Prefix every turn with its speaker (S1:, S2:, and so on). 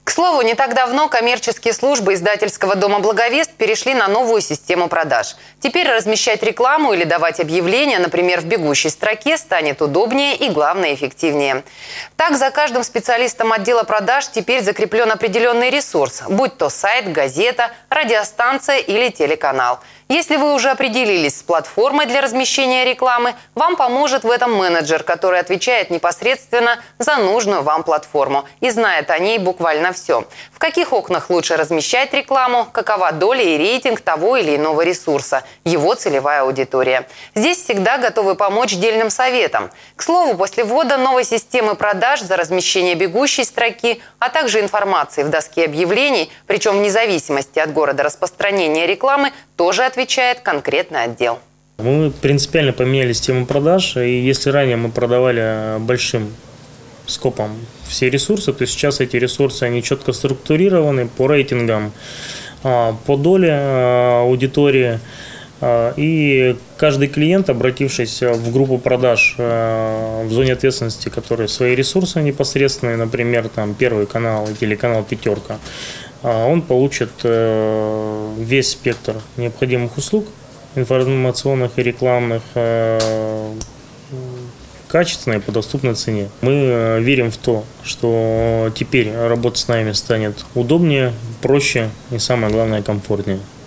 S1: К слову, не так давно коммерческие службы издательского дома «Благовест» перешли на новую систему продаж. Теперь размещать рекламу или давать объявления, например, в бегущей строке, станет удобнее и, главное, эффективнее. Так, за каждым специалистом отдела продаж теперь закреплен определенный ресурс, будь то сайт, газета, радиостанция или телеканал. Если вы уже определились с платформой для размещения рекламы, вам поможет в этом менеджер, который отвечает непосредственно за нужную вам платформу и знает о ней буквально все. В каких окнах лучше размещать рекламу, какова доля и рейтинг того или иного ресурса, его целевая аудитория. Здесь всегда готовы помочь дельным советам. К слову, после ввода новой системы продаж за размещение бегущей строки, а также информации в доске объявлений, причем вне зависимости от города распространения рекламы, тоже отвечает конкретный отдел.
S2: Мы принципиально поменяли систему продаж, и если ранее мы продавали большим скопом все ресурсы, то сейчас эти ресурсы они четко структурированы по рейтингам, по доле аудитории. И каждый клиент, обратившись в группу продаж в зоне ответственности, которые свои ресурсы непосредственные, например, там Первый канал и телеканал «Пятерка», он получит весь спектр необходимых услуг информационных и рекламных, качественной по доступной цене. Мы верим в то, что теперь работа с нами станет удобнее, проще и, самое главное, комфортнее.